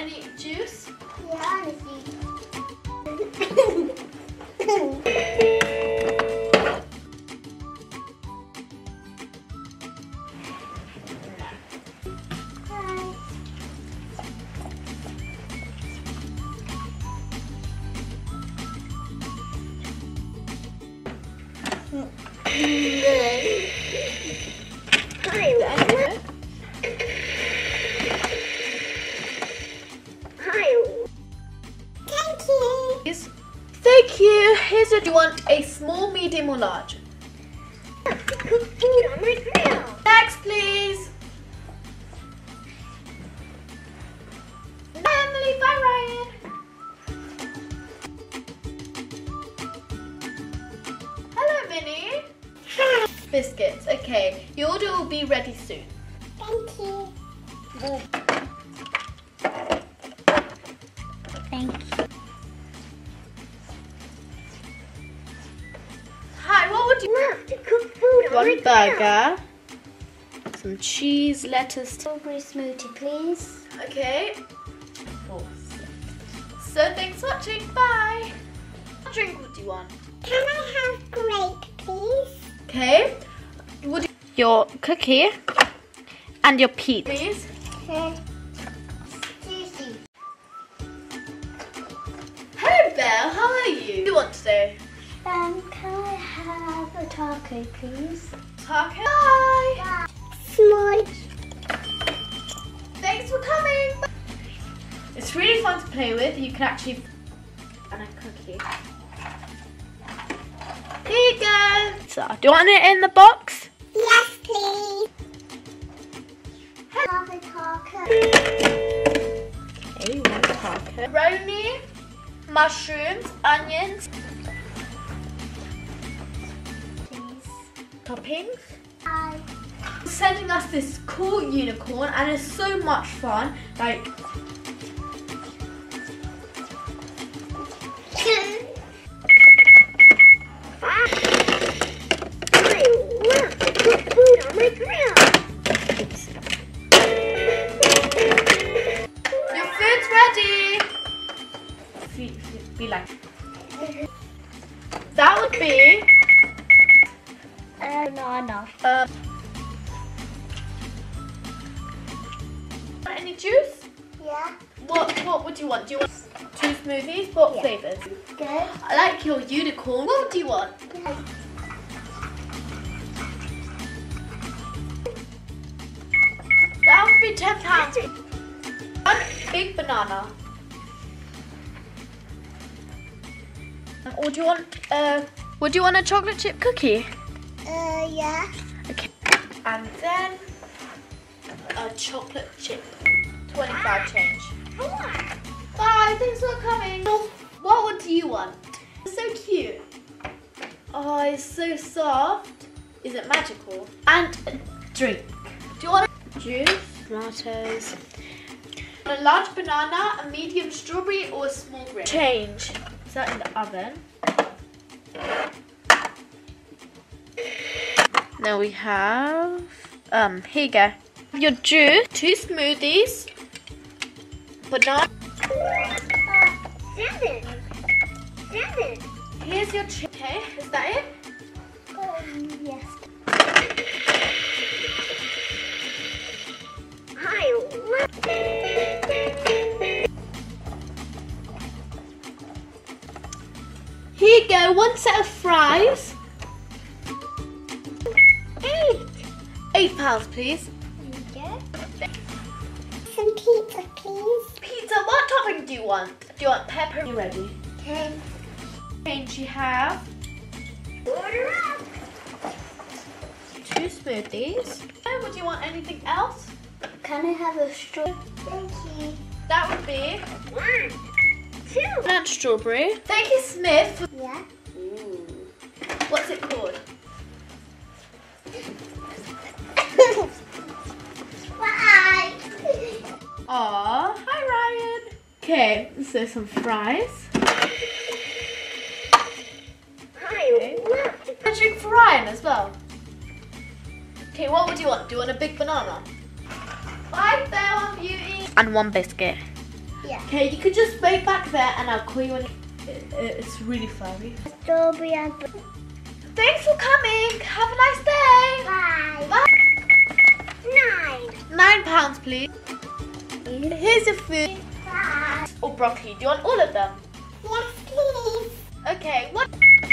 any juice? Yeah, honestly. Thank you. Here's a. Do you want a small, medium, or large? Cook food on my grill. Next, please. Bye, Emily. Bye, Ryan. Hello, Minnie. Biscuits. Okay, your order will be ready soon. Thank you. Thank you. Hi, what would you Love to cook food on my One grill. burger, some cheese, lettuce. Strawberry smoothie, please. Okay. So thanks for watching. Bye. What drink would you want? Can I have grape, please? Okay. Would your cookie and your peach, please? Juicy. Hello, Belle. How are you? What do you want today? Can I have a taco, please? Taco. Bye. Small. Thanks for coming. It's really fun to play with. You can actually and a cookie. Here you go. So, do you want it in the box? Yes, please. Have a taco. Okay, one taco. Macaroni, mushrooms, onions, Please. toppings. Hi. Sending us this cool unicorn, and it's so much fun. Like, I love to cook food on my grill. your food's ready. Be like, that would be Banana. any juice? Yeah. What would you want? Do you want 2 smoothies? What Yeah. flavours? Good. I like your unicorn. What do you want? That would be £10. One big banana. Or do you want would you want a chocolate chip cookie? Yeah. Okay. And then a chocolate chip. 25 change. Bye, thanks for coming. What do you want? It's so cute. Oh, it's so soft. Is it magical? And a drink. Do you want a juice? Tomatoes. A large banana, a medium strawberry, or a small grape? Change. Is that in the oven? Now we have, here you go. Your juice, 2 smoothies, banana. 7. Here's your chip. Okay, is that it? Yes. Here you go, 1 set of fries. 8. £8, please. Some pizza, please. Pizza, what topping do you want? Do you want pepper? You ready? Okay. Change you have. Order up. 2 smoothies. And would you want anything else? Can I have a straw? Thank you. That would be 1, 2. and strawberry. Thank you, Smith. Yeah. Ooh. What's it called? Bye. Aw, hi Ryan. Okay, so some fries. Okay. A drink for Ryan as well. Okay, what would you want? Do you want a big banana? Bye, Belle, beauty. And 1 biscuit. Yeah. Okay, you could just wait back there and I'll call you when it's really furry. Strawberry and Thanks for coming. Have a nice day. Bye. Bye. £9, please. Here's your food. Bye. Or broccoli. Do you want all of them? Yes, please. Okay. What?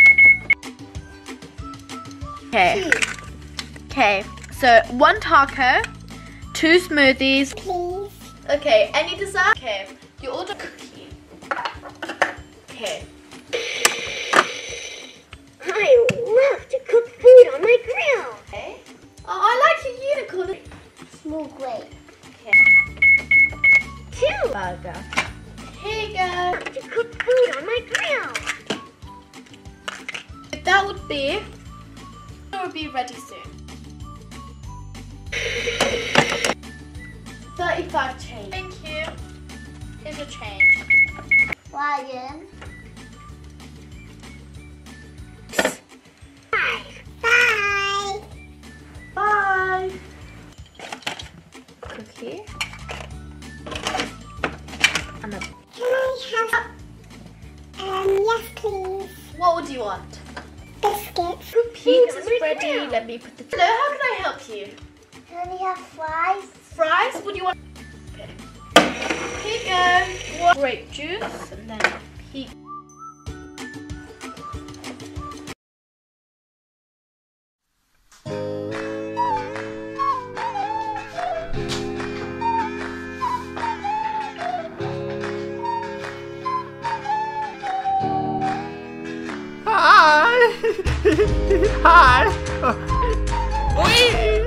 Okay. Okay. So 1 taco, 2 smoothies. Please. Okay. Any dessert? Okay. You order cookie. Okay. I love to cook food on my grill. Okay. Oh, I like your unicorn. Small grate. Okay. 2. Burger. Here you go. To cook food on my grill. That would be. It will be ready soon. 35 change. Thank you. Here's your change. Ryan. Bye. Bye. Cookie. And a... Can I have? Yes, please. What would you want? Biscuits. Pizza's ready. Let me put the. Hello, how can I help you? Can we have fries? Fries? What do you want? Okay. Here you go. Grape juice and then pizza. Hi! Hi! Wait!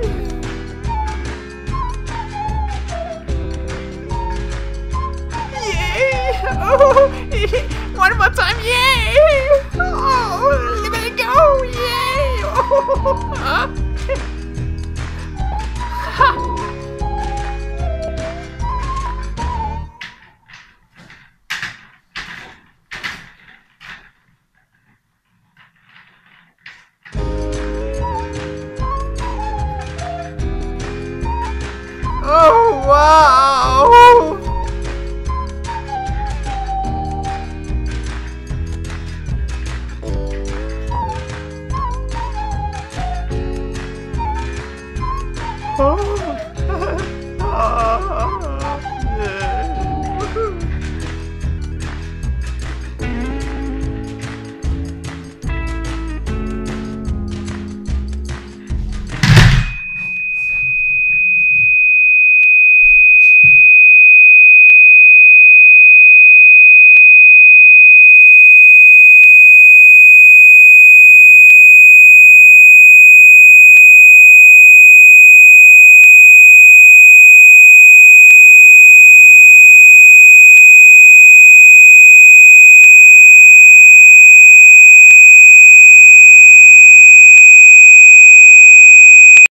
Yay! Oh! One more time! Yay! Oh! Let it go! Yay! Oh! Ha! Oh, wow! Oh.